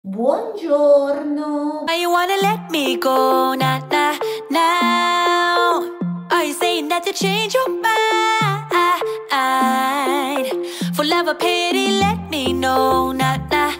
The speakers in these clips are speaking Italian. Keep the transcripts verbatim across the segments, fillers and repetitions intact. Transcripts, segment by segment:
Buongiorno! Why you wanna let me go, nah, nah, now? Are you saying that to change your mind? For love or pity, let me know, nah, nah,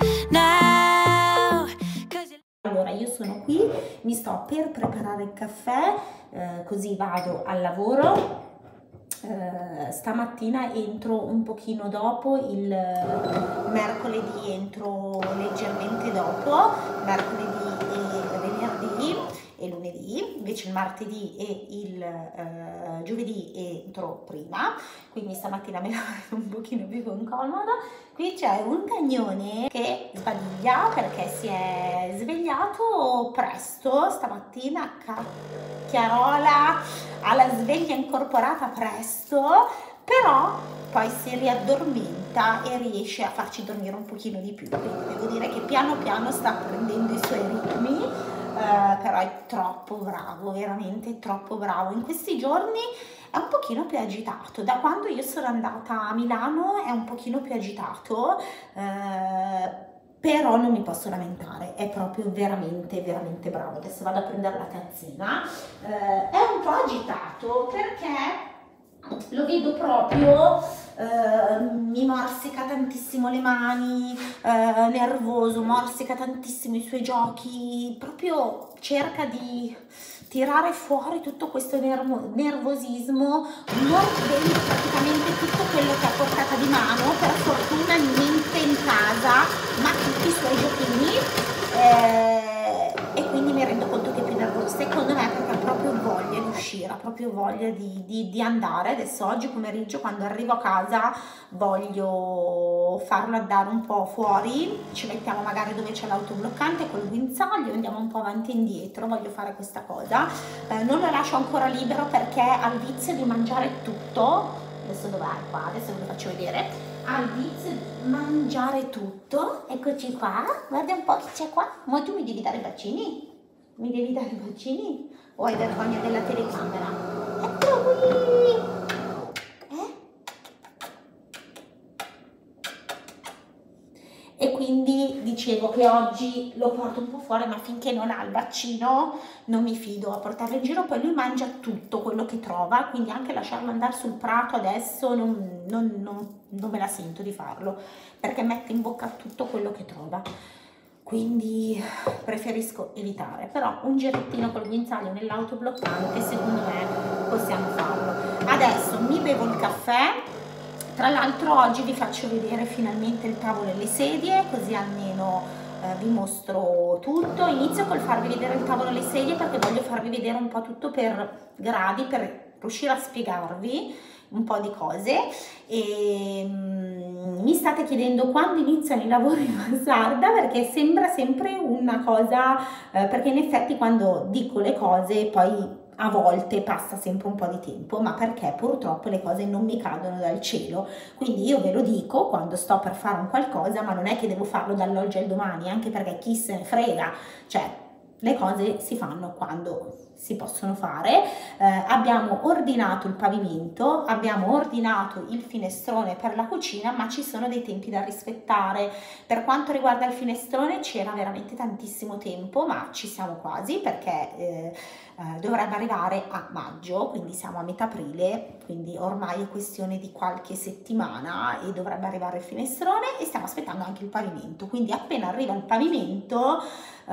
now. Allora, io sono qui, mi sto per preparare il caffè, eh, così vado al lavoro. Uh, stamattina entro un pochino dopo, il mercoledì entro leggermente dopo, mercoledì e venerdì e lunedì, invece il martedì e il uh, giovedì entro prima, quindi stamattina me la vedo un pochino più comoda. Qui c'è un cagnone che sbadiglia perché si è svegliato presto stamattina, Chiarola ha la sveglia incorporata presto, però poi si riaddormenta e riesce a farci dormire un pochino di più, quindi devo dire che piano piano sta prendendo i suoi ritmi, eh, però è troppo bravo, veramente troppo bravo. In questi giorni è un pochino più agitato, da quando io sono andata a Milano è un pochino più agitato, eh, però non mi posso lamentare, è proprio veramente veramente bravo. Adesso vado a prendere la tazzina. Eh, è un po' agitato perché lo vedo proprio, eh, mi morsica tantissimo le mani, eh, nervoso, morsica tantissimo i suoi giochi, proprio cerca di tirare fuori tutto questo nervo, nervosismo, mordendo praticamente tutto quello che ha portata di mano, per fortuna niente in casa, ma tutti i suoi giochini, eh, e quindi mi rendo conto che è più nervoso, secondo me, perché ha proprio voglia di uscire, ha proprio voglia di, di, di andare. Adesso oggi pomeriggio, quando arrivo a casa, voglio farlo andare un po' fuori, ci mettiamo magari dove c'è l'autobloccante col guinzaglio, andiamo un po' avanti e indietro, voglio fare questa cosa. Eh, non lo lascio ancora libero perché ha il vizio di mangiare tutto. Adesso dov'è? Qua, adesso ve lo faccio vedere. Ha il vizio di mangiare tutto. Eccoci qua, guarda un po' chi c'è qua. Ma tu mi devi dare i bacini? Mi devi dare i bacini? O hai vergogna della telecamera? Eccolo qui! E quindi dicevo che oggi lo porto un po' fuori, ma finché non ha il vaccino non mi fido a portarlo in giro. Poi lui mangia tutto quello che trova, quindi anche lasciarlo andare sul prato adesso non, non, non, non me la sento di farlo, perché mette in bocca tutto quello che trova, quindi preferisco evitare. Però un girettino col guinzaglio nell'autobloccante secondo me possiamo farlo. Adesso mi bevo il caffè. Tra l'altro oggi vi faccio vedere finalmente il tavolo e le sedie, così almeno eh, vi mostro tutto. Inizio col farvi vedere il tavolo e le sedie perché voglio farvi vedere un po' tutto per gradi, per riuscire a spiegarvi un po' di cose. E um, mi state chiedendo quando iniziano i lavori in mansarda, perché sembra sempre una cosa, eh, perché in effetti quando dico le cose poi a volte passa sempre un po' di tempo, ma perché purtroppo le cose non mi cadono dal cielo, quindi io ve lo dico quando sto per fare un qualcosa, ma non è che devo farlo dall'oggi al domani, anche perché chi se ne frega, cioè le cose si fanno quando si possono fare. Eh, abbiamo ordinato il pavimento, abbiamo ordinato il finestrone per la cucina, ma ci sono dei tempi da rispettare. Per quanto riguarda il finestrone c'era veramente tantissimo tempo, ma ci siamo quasi, perché eh, eh, dovrebbe arrivare a maggio, quindi siamo a metà aprile, quindi ormai è questione di qualche settimana e dovrebbe arrivare il finestrone, e stiamo aspettando anche il pavimento, quindi appena arriva il pavimento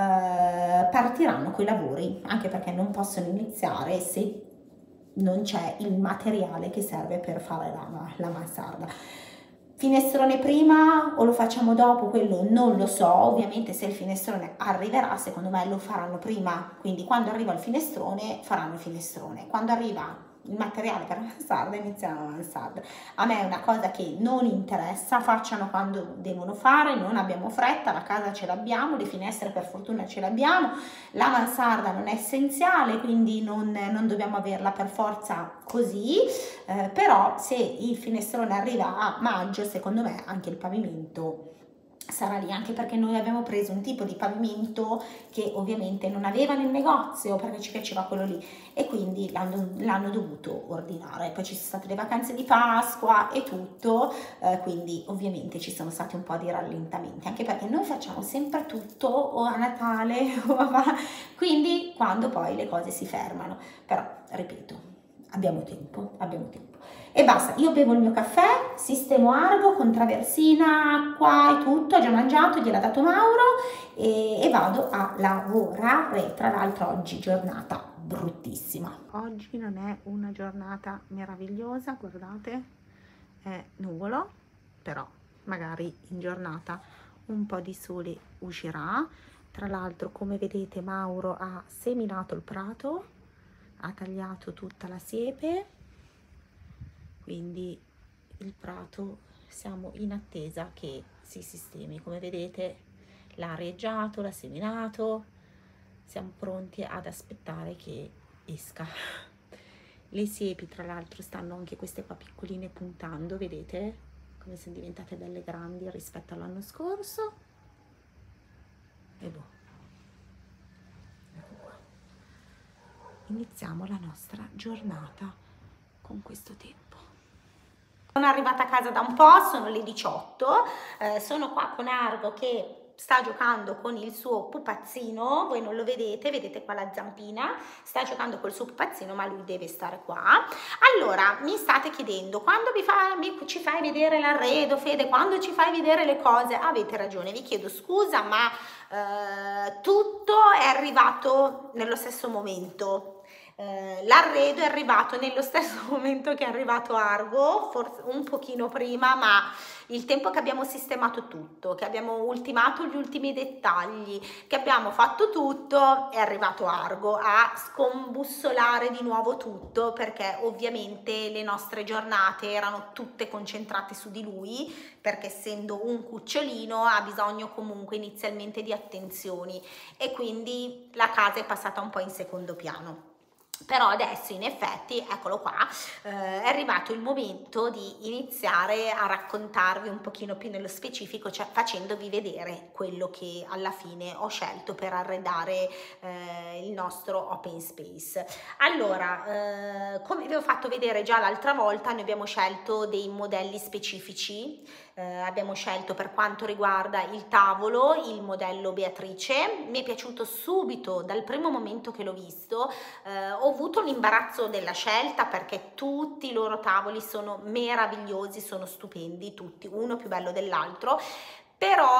eh, partiranno quei lavori, anche perché non possono iniziare se non c'è il materiale che serve per fare la, la mansarda. Finestrone prima o lo facciamo dopo? Quello non lo so, ovviamente se il finestrone arriverà secondo me lo faranno prima, quindi quando arriva il finestrone faranno il finestrone, quando arriva il materiale per la mansarda iniziano la mansarda. A me è una cosa che non interessa, facciano quando devono fare, non abbiamo fretta, la casa ce l'abbiamo, le finestre per fortuna ce l'abbiamo, la mansarda non è essenziale, quindi non, non dobbiamo averla per forza così, eh, però se il finestrone arriva a maggio secondo me anche il pavimento sarà lì, anche perché noi abbiamo preso un tipo di pavimento che ovviamente non aveva nel negozio perché ci piaceva quello lì e quindi l'hanno dovuto ordinare. Poi ci sono state le vacanze di Pasqua e tutto, eh, quindi ovviamente ci sono stati un po' di rallentamenti, anche perché noi facciamo sempre tutto o a Natale o a... quindi quando poi le cose si fermano, però ripeto, abbiamo tempo, abbiamo tempo. E basta, io bevo il mio caffè, sistemo Argo con traversina, acqua e tutto, ho già mangiato, gliel'ha dato Mauro e, e vado a lavorare. Tra l'altro oggi giornata bruttissima. Oggi non è una giornata meravigliosa, guardate, è nuvolo, però magari in giornata un po' di sole uscirà. Tra l'altro, come vedete, Mauro ha seminato il prato, ha tagliato tutta la siepe, quindi il prato siamo in attesa che si sistemi. Come vedete l'ha areggiato, l'ha seminato, siamo pronti ad aspettare che esca. Le siepi tra l'altro stanno anche queste qua piccoline puntando, vedete come sono diventate belle grandi rispetto all'anno scorso. E boh, ecco qua, iniziamo la nostra giornata con questo tempo. Sono arrivata a casa da un po', sono le diciotto, eh, sono qua con Argo che sta giocando con il suo pupazzino, voi non lo vedete, vedete qua la zampina, sta giocando col suo pupazzino ma lui deve stare qua. Allora, mi state chiedendo, quando mi, fa, mi ci fai vedere l'arredo, Fede, quando ci fai vedere le cose? Avete ragione, vi chiedo scusa, ma eh, tutto è arrivato nello stesso momento. Uh, l'arredo è arrivato nello stesso momento che è arrivato Argo, forse un pochino prima, ma il tempo che abbiamo sistemato tutto, che abbiamo ultimato gli ultimi dettagli, che abbiamo fatto tutto, è arrivato Argo a scombussolare di nuovo tutto, perché ovviamente le nostre giornate erano tutte concentrate su di lui, perché essendo un cucciolino ha bisogno comunque inizialmente di attenzioni e quindi la casa è passata un po' in secondo piano. Però adesso in effetti, eccolo qua, eh, è arrivato il momento di iniziare a raccontarvi un pochino più nello specifico, cioè facendovi vedere quello che alla fine ho scelto per arredare eh, il nostro open space. Allora, eh, come vi ho fatto vedere già l'altra volta, noi abbiamo scelto dei modelli specifici. Eh, abbiamo scelto per quanto riguarda il tavolo il modello Beatrice. Mi è piaciuto subito dal primo momento che l'ho visto. Eh, ho avuto l'imbarazzo della scelta perché tutti i loro tavoli sono meravigliosi, sono stupendi tutti, uno più bello dell'altro. Però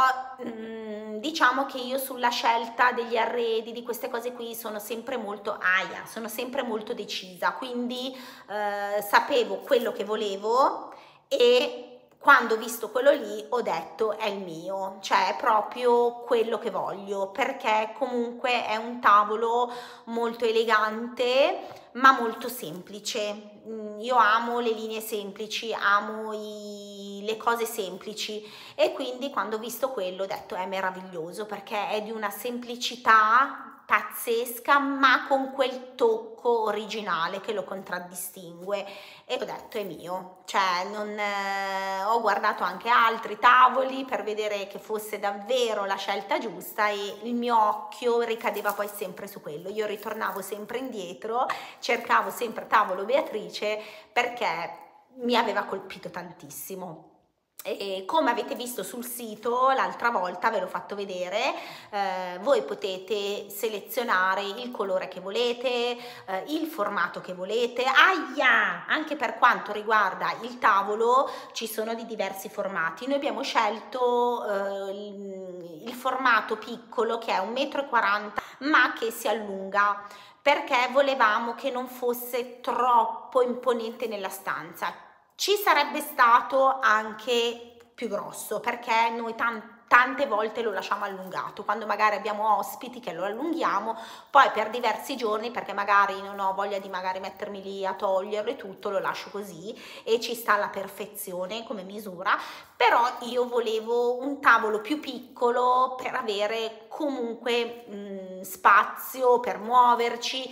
mh, diciamo che io sulla scelta degli arredi, di queste cose qui, sono sempre molto aia, sono sempre molto decisa, quindi eh, sapevo quello che volevo e quando ho visto quello lì ho detto è il mio, cioè è proprio quello che voglio, perché comunque è un tavolo molto elegante ma molto semplice. Io amo le linee semplici, amo i, le cose semplici e quindi quando ho visto quello ho detto è meraviglioso, perché è di una semplicità pazzesca ma con quel tocco originale che lo contraddistingue e ho detto è mio, cioè non eh, ho guardato anche altri tavoli per vedere che fosse davvero la scelta giusta e il mio occhio ricadeva poi sempre su quello. Io ritornavo sempre indietro, cercavo sempre tavolo Beatrice perché mi aveva colpito tantissimo. E come avete visto sul sito l'altra volta, ve l'ho fatto vedere, eh, voi potete selezionare il colore che volete, eh, il formato che volete. Aia! Anche per quanto riguarda il tavolo ci sono di diversi formati. Noi abbiamo scelto eh, il, il formato piccolo che è un metro e quaranta ma che si allunga, perché volevamo che non fosse troppo imponente nella stanza. Ci sarebbe stato anche più grosso, perché noi tante volte lo lasciamo allungato, quando magari abbiamo ospiti che lo allunghiamo, poi per diversi giorni, perché magari non ho voglia di magari mettermi lì a toglierlo e tutto, lo lascio così e ci sta alla perfezione come misura. Però io volevo un tavolo più piccolo per avere comunque mh, spazio per muoverci,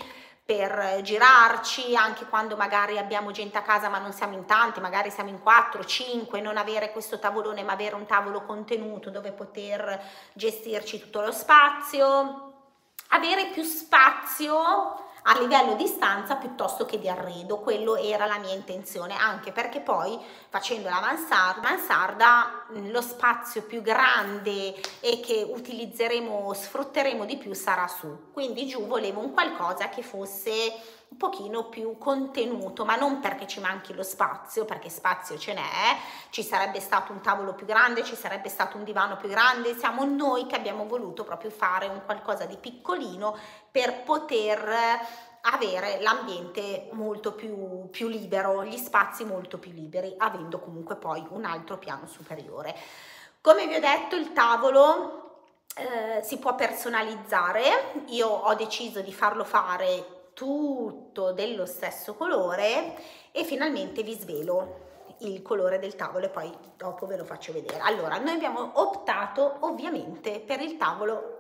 per girarci, anche quando magari abbiamo gente a casa ma non siamo in tanti, magari siamo in quattro, cinque, non avere questo tavolone ma avere un tavolo contenuto dove poter gestirci tutto lo spazio, avere più spazio a livello di stanza piuttosto che di arredo. Quello era la mia intenzione, anche perché poi facendo la mansarda, mansarda lo spazio più grande e che utilizzeremo, sfrutteremo di più sarà su, quindi giù volevo un qualcosa che fosse un pochino più contenuto, ma non perché ci manchi lo spazio, perché spazio ce n'è, ci sarebbe stato un tavolo più grande, ci sarebbe stato un divano più grande, siamo noi che abbiamo voluto proprio fare un qualcosa di piccolino per poter avere l'ambiente molto più, più libero, gli spazi molto più liberi, avendo comunque poi un altro piano superiore. Come vi ho detto, il tavolo eh, si può personalizzare. Io ho deciso di farlo fare tutto dello stesso colore e finalmente vi svelo il colore del tavolo e poi dopo ve lo faccio vedere. Allora, noi abbiamo optato ovviamente per il tavolo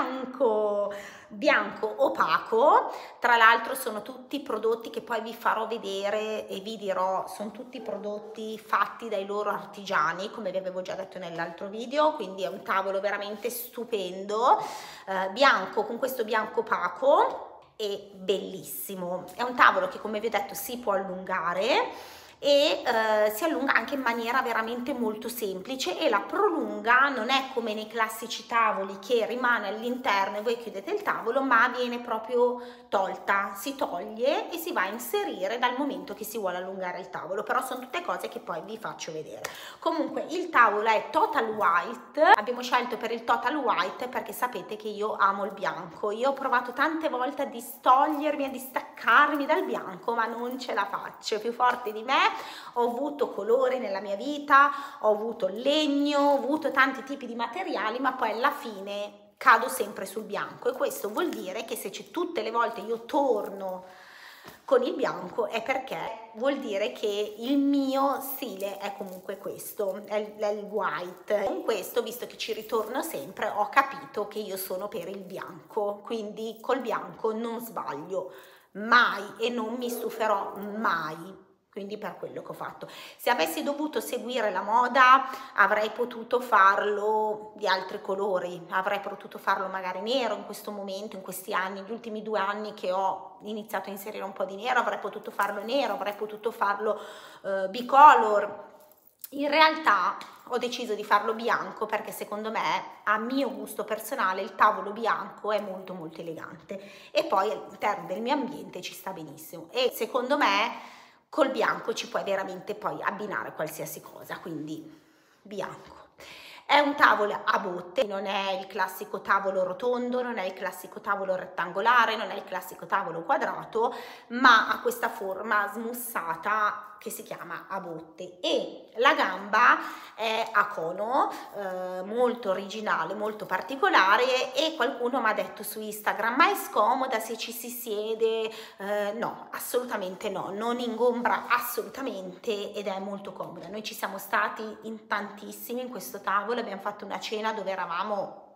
bianco, bianco opaco. Tra l'altro sono tutti prodotti che poi vi farò vedere e vi dirò, sono tutti prodotti fatti dai loro artigiani, come vi avevo già detto nell'altro video, quindi è un tavolo veramente stupendo, eh, bianco, con questo bianco opaco, è bellissimo. È un tavolo che, come vi ho detto, si può allungare e eh, si allunga anche in maniera veramente molto semplice, e la prolunga non è come nei classici tavoli che rimane all'interno e voi chiudete il tavolo, ma viene proprio tolta, si toglie e si va a inserire dal momento che si vuole allungare il tavolo. Però sono tutte cose che poi vi faccio vedere. Comunque il tavolo è total white, abbiamo scelto per il total white perché sapete che io amo il bianco. Io ho provato tante volte a distogliermi, a distaccarmi dal bianco, ma non ce la faccio, è più forte di me. Ho avuto colori nella mia vita, ho avuto legno, ho avuto tanti tipi di materiali, ma poi alla fine cado sempre sul bianco, e questo vuol dire che se tutte le volte io torno con il bianco è perché vuol dire che il mio stile è comunque questo, è il, è il white. Con questo, visto che ci ritorno sempre, ho capito che io sono per il bianco, quindi col bianco non sbaglio mai e non mi stuferò mai. Quindi per quello che ho fatto. Se avessi dovuto seguire la moda avrei potuto farlo di altri colori, avrei potuto farlo magari nero in questo momento, in questi anni, gli ultimi due anni che ho iniziato a inserire un po' di nero, avrei potuto farlo nero, avrei potuto farlo uh, bicolor. In realtà ho deciso di farlo bianco perché secondo me, a mio gusto personale, il tavolo bianco è molto molto elegante, e poi all'interno del mio ambiente ci sta benissimo, e secondo me col bianco ci puoi veramente poi abbinare qualsiasi cosa, quindi bianco. È un tavolo a botte, non è il classico tavolo rotondo, non è il classico tavolo rettangolare, non è il classico tavolo quadrato, ma ha questa forma smussata che si chiama a botte, e la gamba è a cono, eh, molto originale, molto particolare, e qualcuno mi ha detto su Instagram: ma è scomoda se ci si siede? Eh, no, assolutamente no, non ingombra assolutamente ed è molto comoda. Noi ci siamo stati in tantissimi in questo tavolo, abbiamo fatto una cena dove eravamo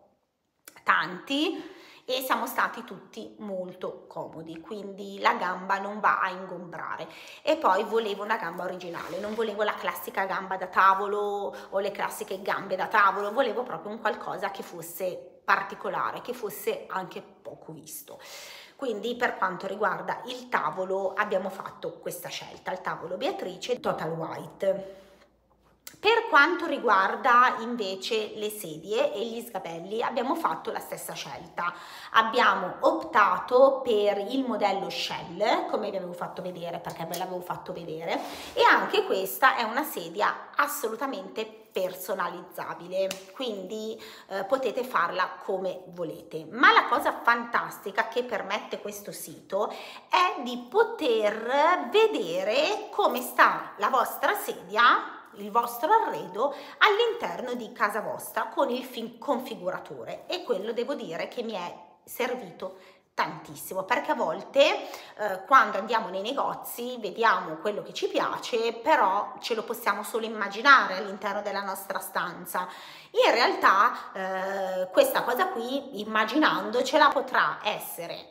tanti e siamo stati tutti molto comodi, quindi la gamba non va a ingombrare. E poi volevo una gamba originale, non volevo la classica gamba da tavolo o le classiche gambe da tavolo, volevo proprio un qualcosa che fosse particolare, che fosse anche poco visto. Quindi per quanto riguarda il tavolo abbiamo fatto questa scelta, il tavolo Beatrice Total White. Per quanto riguarda invece le sedie e gli sgabelli abbiamo fatto la stessa scelta, abbiamo optato per il modello Shell, come vi avevo fatto vedere perché ve l'avevo fatto vedere, e anche questa è una sedia assolutamente personalizzabile, quindi eh, potete farla come volete. Ma la cosa fantastica che permette questo sito è di poter vedere come sta la vostra sedia, il vostro arredo all'interno di casa vostra con il configuratore, e quello devo dire che mi è servito tantissimo, perché a volte eh, quando andiamo nei negozi vediamo quello che ci piace, però ce lo possiamo solo immaginare all'interno della nostra stanza. In realtà eh, questa cosa qui, immaginandocela, potrà essere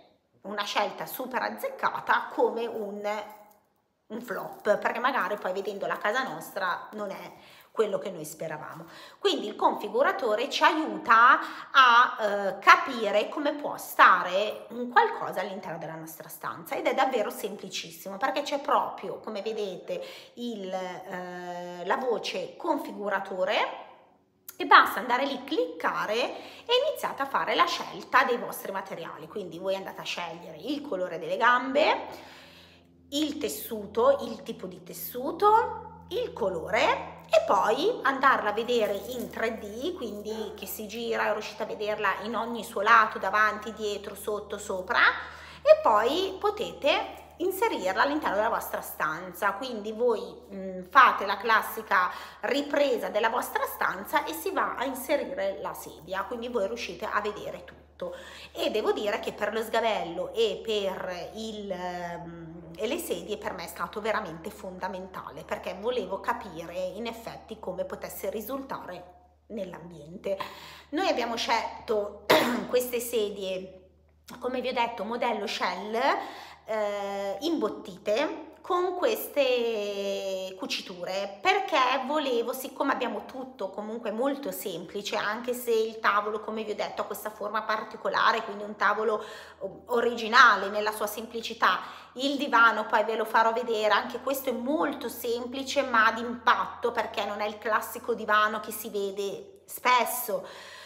una scelta super azzeccata come un, un flop, perché magari poi vedendo la casa nostra non è quello che noi speravamo. Quindi il configuratore ci aiuta a eh, capire come può stare un qualcosa all'interno della nostra stanza, ed è davvero semplicissimo, perché c'è proprio, come vedete, il, eh, la voce configuratore, e basta andare lì, cliccare e iniziate a fare la scelta dei vostri materiali. Quindi voi andate a scegliere il colore delle gambe, il tessuto, il tipo di tessuto, il colore, e poi andarla a vedere in tre D, quindi che si gira, riuscite a vederla in ogni suo lato, davanti, dietro, sotto, sopra, e poi potete inserirla all'interno della vostra stanza. Quindi voi mh, fate la classica ripresa della vostra stanza e si va a inserire la sedia, quindi voi riuscite a vedere tutto. E devo dire che per lo sgabello e per il um, e le sedie per me è stato veramente fondamentale, perché volevo capire in effetti come potesse risultare nell'ambiente. Noi abbiamo scelto queste sedie, come vi ho detto, modello shell, eh, imbottite con queste cuciture, perché volevo, siccome abbiamo tutto comunque molto semplice, anche se il tavolo, come vi ho detto, ha questa forma particolare, quindi un tavolo originale nella sua semplicità, il divano poi ve lo farò vedere, anche questo è molto semplice ma d'impatto, perché non è il classico divano che si vede spesso.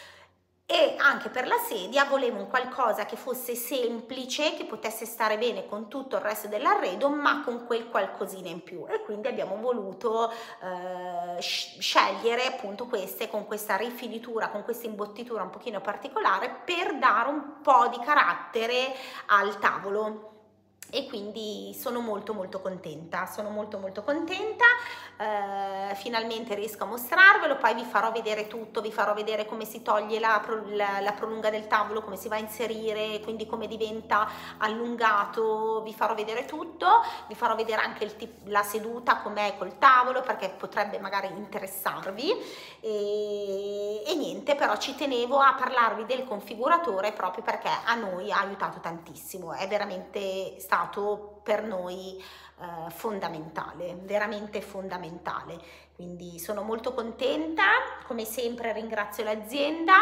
E anche per la sedia volevo un qualcosa che fosse semplice, che potesse stare bene con tutto il resto dell'arredo, ma con quel qualcosina in più, e quindi abbiamo voluto eh, scegliere appunto queste con questa rifinitura, con questa imbottitura un pochino particolare, per dare un po' di carattere al tavolo. E quindi sono molto molto contenta, sono molto molto contenta, eh, finalmente riesco a mostrarvelo, poi vi farò vedere tutto, vi farò vedere come si toglie la, la, la prolunga del tavolo, come si va a inserire, quindi come diventa allungato, vi farò vedere tutto, vi farò vedere anche il tip, la seduta com'è col tavolo, perché potrebbe magari interessarvi, e, e niente, però ci tenevo a parlarvi del configuratore proprio perché a noi ha aiutato tantissimo, è veramente stato per noi eh, fondamentale, veramente fondamentale. Quindi sono molto contenta, come sempre ringrazio l'azienda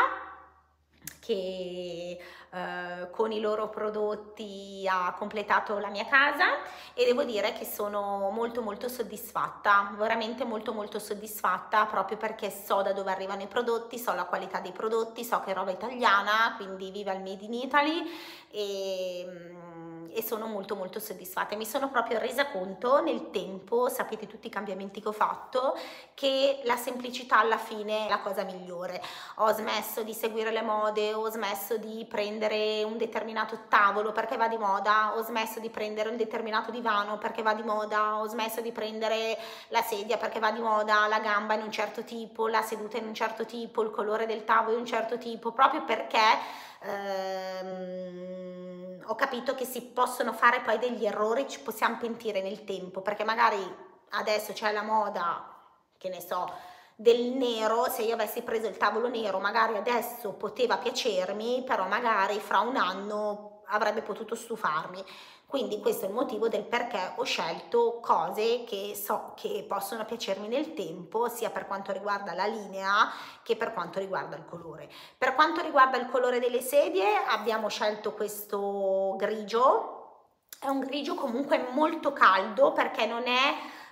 che eh, con i loro prodotti ha completato la mia casa, e devo dire che sono molto molto soddisfatta, veramente molto molto soddisfatta, proprio perché so da dove arrivano i prodotti, so la qualità dei prodotti, so che è roba italiana, quindi viva il Made in Italy, e e sono molto molto soddisfatta. Mi sono proprio resa conto nel tempo, sapete tutti i cambiamenti che ho fatto, che la semplicità alla fine è la cosa migliore. Ho smesso di seguire le mode, ho smesso di prendere un determinato tavolo perché va di moda, ho smesso di prendere un determinato divano perché va di moda, ho smesso di prendere la sedia perché va di moda, la gamba in un certo tipo, la seduta in un certo tipo, il colore del tavolo in un certo tipo, proprio perché ehm, ho capito che si possono fare poi degli errori, ci possiamo pentire nel tempo, perché magari adesso c'è la moda, che ne so, del nero, se io avessi preso il tavolo nero magari adesso poteva piacermi, però magari fra un anno avrebbe potuto stufarmi. Quindi questo è il motivo del perché ho scelto cose che so che possono piacermi nel tempo, sia per quanto riguarda la linea che per quanto riguarda il colore. Per quanto riguarda il colore delle sedie abbiamo scelto questo grigio, è un grigio comunque molto caldo, perché non è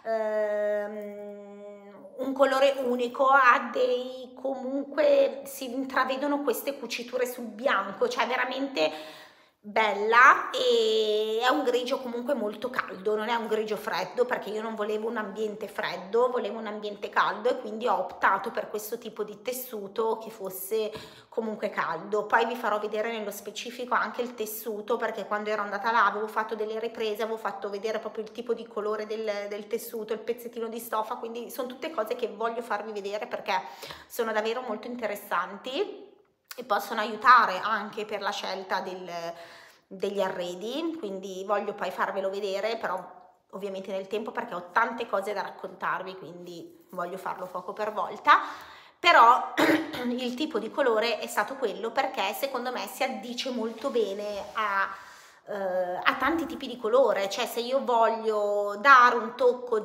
ehm, un colore unico, ha dei, comunque si intravedono queste cuciture sul bianco, cioè veramente bella, e è un grigio comunque molto caldo, non è un grigio freddo, perché io non volevo un ambiente freddo, volevo un ambiente caldo, e quindi ho optato per questo tipo di tessuto che fosse comunque caldo. Poi vi farò vedere nello specifico anche il tessuto, perché quando ero andata là avevo fatto delle riprese, avevo fatto vedere proprio il tipo di colore del, del tessuto, il pezzettino di stoffa, quindi sono tutte cose che voglio farvi vedere perché sono davvero molto interessanti e possono aiutare anche per la scelta del, degli arredi, quindi voglio poi farvelo vedere, però ovviamente nel tempo, perché ho tante cose da raccontarvi, quindi voglio farlo poco per volta. Però il tipo di colore è stato quello perché secondo me si addice molto bene a eh, ha tanti tipi di colore, cioè se io voglio dare un tocco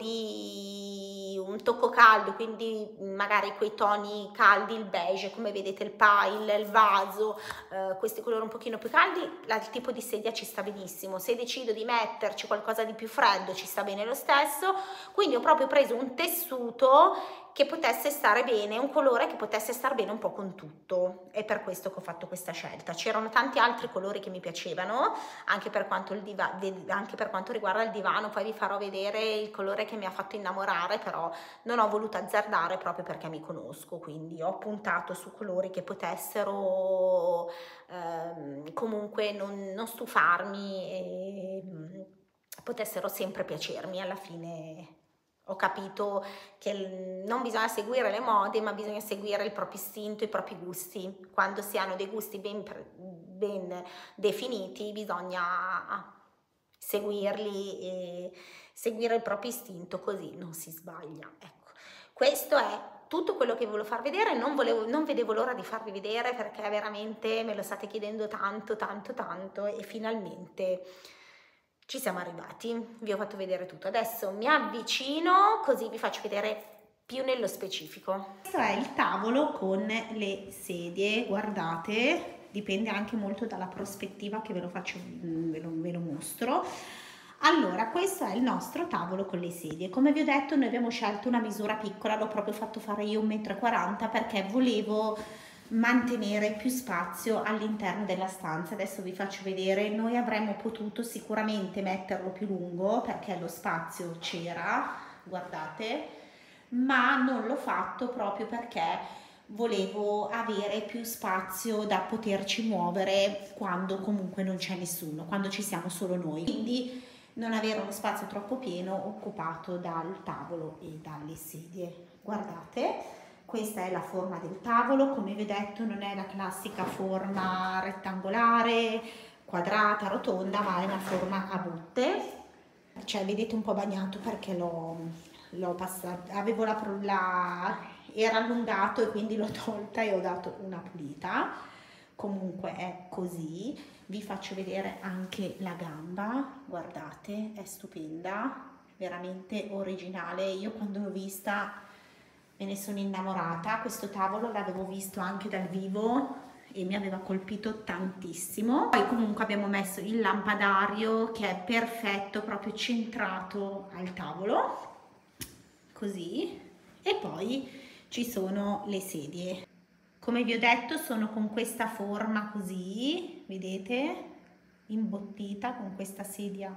di un tocco caldo, quindi magari quei toni caldi, il beige, come vedete il pile, il vaso, eh, questi colori un pochino più caldi, il tipo di sedia ci sta benissimo. Se decido di metterci qualcosa di più freddo ci sta bene lo stesso, quindi ho proprio preso un tessuto che potesse stare bene, un colore che potesse stare bene un po' con tutto, è per questo che ho fatto questa scelta. C'erano tanti altri colori che mi piacevano, anche per quanto, il diva, anche per quanto riguarda il divano, poi vi farò vedere il colore che mi ha fatto innamorare, però non ho voluto azzardare proprio perché mi conosco, quindi ho puntato su colori che potessero ehm, comunque non, non stufarmi e potessero sempre piacermi. Alla fine ho capito che non bisogna seguire le mode, ma bisogna seguire il proprio istinto, i propri gusti. Quando si hanno dei gusti ben, ben definiti, bisogna seguirli e seguire il proprio istinto, così non si sbaglia. Ecco, questo è tutto quello che volevo far vedere. Non, volevo, non vedevo l'ora di farvi vedere perché veramente me lo state chiedendo tanto, tanto, tanto e finalmente ci siamo arrivati. Vi ho fatto vedere tutto. Adesso mi avvicino così vi faccio vedere più nello specifico. Questo è il tavolo con le sedie, guardate, dipende anche molto dalla prospettiva che ve lo faccio, ve lo, ve lo mostro. Allora, questo è il nostro tavolo con le sedie. Come vi ho detto, noi abbiamo scelto una misura piccola, l'ho proprio fatto fare io un metro e quaranta perché volevo mantenere più spazio all'interno della stanza. Adesso vi faccio vedere. Noi avremmo potuto sicuramente metterlo più lungo perché lo spazio c'era, guardate, ma non l'ho fatto proprio perché volevo avere più spazio da poterci muovere quando comunque non c'è nessuno, quando ci siamo solo noi, quindi non avere uno spazio troppo pieno occupato dal tavolo e dalle sedie. Guardate, questa è la forma del tavolo. Come vi ho detto, non è la classica forma rettangolare, quadrata, rotonda, ma è una forma a botte, cioè vedete un po' bagnato perché l'ho l'ho passato, avevo la, la era allungato e quindi l'ho tolta e ho dato una pulita. Comunque è così. Vi faccio vedere anche la gamba, guardate, è stupenda, veramente originale. Io quando l'ho vista me ne sono innamorata. Questo tavolo l'avevo visto anche dal vivo e mi aveva colpito tantissimo. Poi comunque abbiamo messo il lampadario che è perfetto, proprio centrato al tavolo, così, e poi ci sono le sedie. Come vi ho detto, sono con questa forma così, vedete, imbottita, con questa sedia,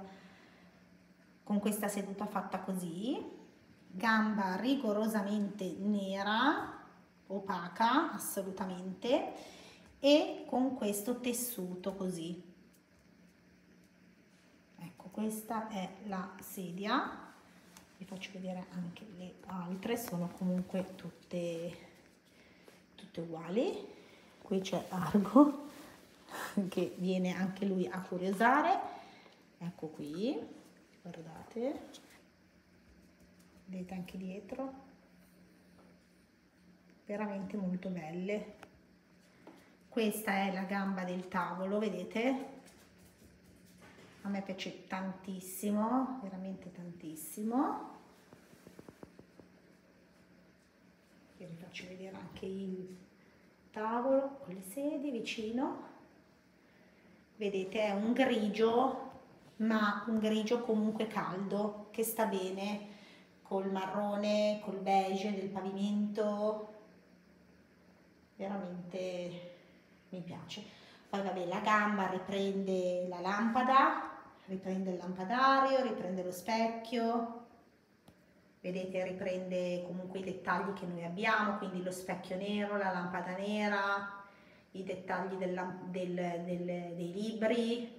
con questa seduta fatta così, gamba rigorosamente nera, opaca assolutamente, e con questo tessuto così. Ecco, questa è la sedia. Vi faccio vedere anche le altre, sono comunque tutte, tutte uguali. Qui c'è Argo che viene anche lui a curiosare, ecco qui, guardate, vedete anche dietro, veramente molto belle. Questa è la gamba del tavolo, vedete? A me piace tantissimo, veramente tantissimo. Io vi faccio vedere anche il tavolo con le sedie vicino. Vedete, è un grigio, ma un grigio comunque caldo, che sta bene col marrone, col beige del pavimento. Veramente mi piace. Poi vabbè, la gamba riprende la lampada, riprende il lampadario, riprende lo specchio, vedete, riprende comunque i dettagli che noi abbiamo, quindi lo specchio nero, la lampada nera, i dettagli del, del, del, dei libri.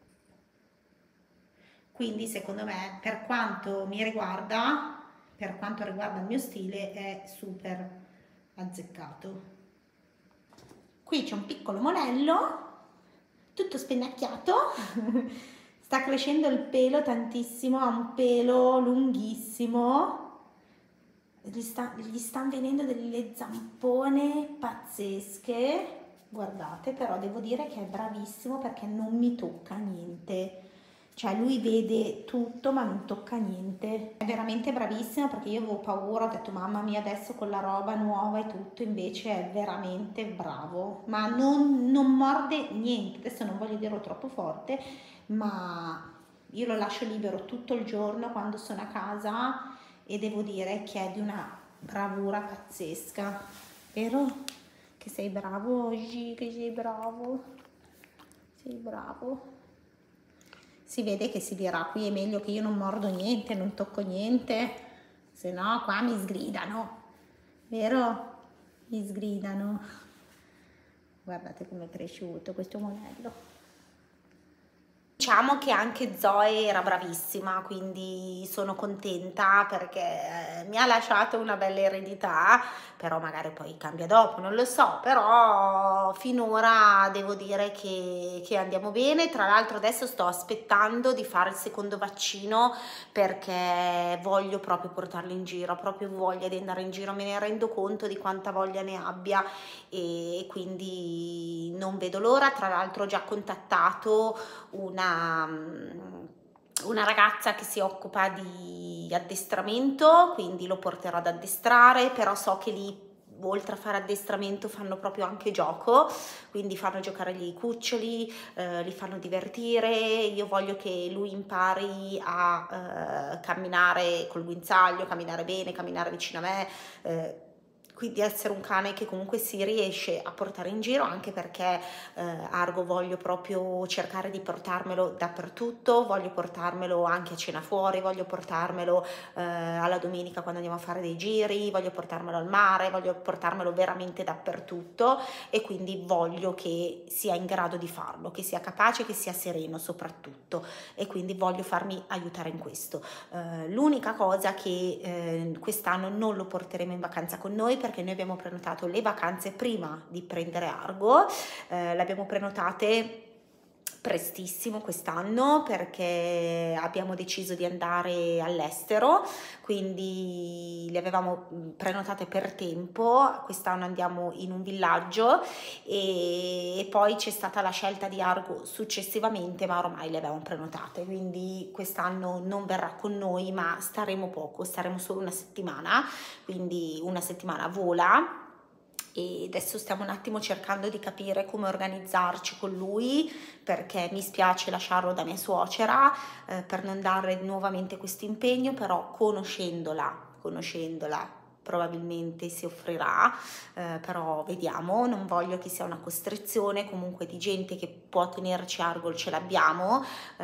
Quindi secondo me, per quanto mi riguarda, per quanto riguarda il mio stile, è super azzeccato. Qui c'è un piccolo monello, tutto spennacchiato, sta crescendo il pelo tantissimo, ha un pelo lunghissimo, gli, sta, gli stanno venendo delle zampone pazzesche, guardate, però devo dire che è bravissimo perché non mi tocca niente. Cioè lui vede tutto ma non tocca niente, è veramente bravissimo perché io avevo paura, ho detto mamma mia adesso con la roba nuova e tutto, invece è veramente bravo, ma non, non morde niente, adesso non voglio dirlo troppo forte, ma io lo lascio libero tutto il giorno quando sono a casa e devo dire che è di una bravura pazzesca, vero? Che sei bravo oggi, che sei bravo, sei bravo. Si vede che si dirà qui è meglio che io non mordo niente, non tocco niente, se no qua mi sgridano, vero? Mi sgridano. Guardate come è cresciuto questo monello. Diciamo che anche Zoe era bravissima, quindi sono contenta perché mi ha lasciato una bella eredità, però magari poi cambia dopo, non lo so, però finora devo dire che, che andiamo bene. Tra l'altro adesso sto aspettando di fare il secondo vaccino perché voglio proprio portarlo in giro, ho proprio voglia di andare in giro, me ne rendo conto di quanta voglia ne abbia e quindi non vedo l'ora. Tra l'altro ho già contattato una una ragazza che si occupa di addestramento, quindi lo porterò ad addestrare, però so che lì oltre a fare addestramento fanno proprio anche gioco, quindi fanno giocare gli cuccioli, eh, li fanno divertire. Io voglio che lui impari a eh, camminare col guinzaglio, camminare bene, camminare vicino a me, eh, quindi essere un cane che comunque si riesce a portare in giro, anche perché eh, Argo voglio proprio cercare di portarmelo dappertutto, voglio portarmelo anche a cena fuori, voglio portarmelo eh, alla domenica quando andiamo a fare dei giri, voglio portarmelo al mare, voglio portarmelo veramente dappertutto e quindi voglio che sia in grado di farlo, che sia capace, che sia sereno soprattutto, e quindi voglio farmi aiutare in questo. Eh, l'unica cosa che eh, quest'anno non lo porteremo in vacanza con noi, perché noi abbiamo prenotato le vacanze prima di prendere Argo, eh, le abbiamo prenotate prestissimo quest'anno perché abbiamo deciso di andare all'estero, quindi le avevamo prenotate per tempo. Quest'anno andiamo in un villaggio e, e poi c'è stata la scelta di Argo successivamente, ma ormai le avevamo prenotate, quindi quest'anno non verrà con noi, ma staremo poco, staremo solo una settimana, quindi una settimana vola. E adesso stiamo un attimo cercando di capire come organizzarci con lui, perché mi spiace lasciarlo da mia suocera eh, per non dare nuovamente questo impegno, però conoscendola, conoscendola probabilmente si offrirà, eh, però vediamo, non voglio che sia una costrizione, comunque di gente che può tenerci Argo ce l'abbiamo,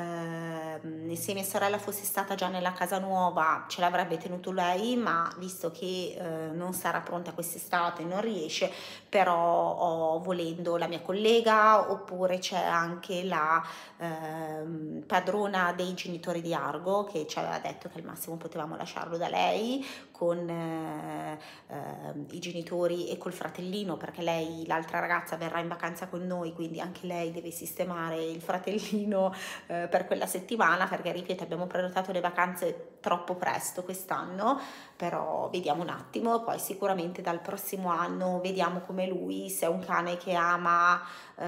eh, se mia sorella fosse stata già nella casa nuova ce l'avrebbe tenuto lei, ma visto che eh, non sarà pronta quest'estate, non riesce, però ho volendo la mia collega, oppure c'è anche la eh, padrona dei genitori di Argo che ci aveva detto che al massimo potevamo lasciarlo da lei con eh, eh, i genitori e col fratellino, perché lei, l'altra ragazza, verrà in vacanza con noi, quindi anche lei deve sistemare il fratellino eh, per quella settimana, perché ripeto abbiamo prenotato le vacanze troppo presto quest'anno, però vediamo un attimo. Poi sicuramente dal prossimo anno vediamo come lui, se è un cane che ama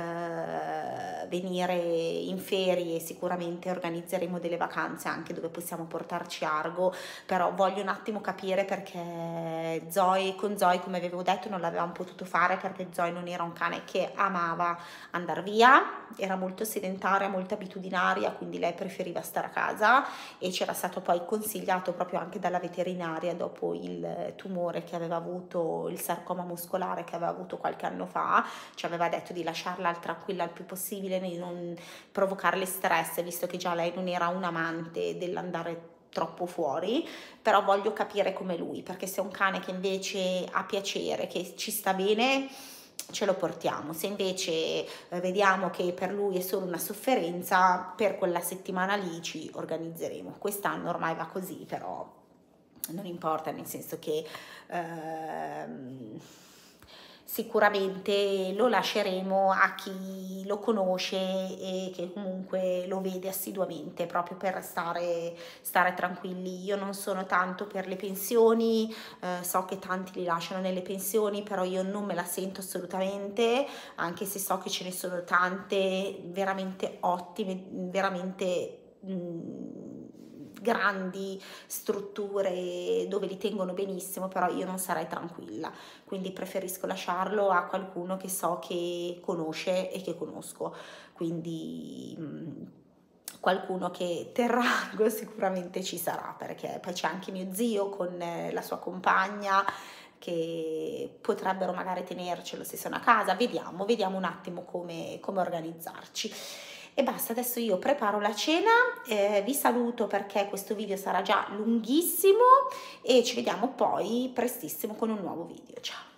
eh, venire in ferie, sicuramente organizzeremo delle vacanze anche dove possiamo portarci Argo, però voglio un attimo capire, perché Zoe, con Zoe, come avevo detto, non l'avevamo potuto fare perché Zoe non era un cane che amava andare via, era molto sedentaria, molto abitudinaria, quindi lei preferiva stare a casa, e c'era stato poi consigliato proprio anche dalla veterinaria dopo il tumore che aveva avuto, il sarcoma muscolare che aveva avuto qualche anno fa, ci aveva detto di lasciarla al tranquilla il più possibile, di non provocarle stress, visto che già lei non era un amante dell'andare troppo fuori. Però voglio capire come lui, perché se è un cane che invece ha piacere, che ci sta bene, ce lo portiamo. Se invece eh, vediamo che per lui è solo una sofferenza, per quella settimana lì ci organizzeremo. Quest'anno ormai va così, però non importa, nel senso che ehm, sicuramente lo lasceremo a chi lo conosce e che comunque lo vede assiduamente, proprio per stare, stare tranquilli. Io non sono tanto per le pensioni, eh, so che tanti li lasciano nelle pensioni, però io non me la sento assolutamente, anche se so che ce ne sono tante veramente ottime, veramente mh, grandi strutture dove li tengono benissimo, però io non sarei tranquilla, quindi preferisco lasciarlo a qualcuno che so che conosce e che conosco, quindi mh, qualcuno che terrà sicuramente ci sarà, perché poi c'è anche mio zio con la sua compagna che potrebbero magari tenercelo se sono a casa. Vediamo, vediamo un attimo come, come organizzarci. E basta, adesso io preparo la cena, eh, vi saluto perché questo video sarà già lunghissimo e ci vediamo poi prestissimo con un nuovo video. Ciao!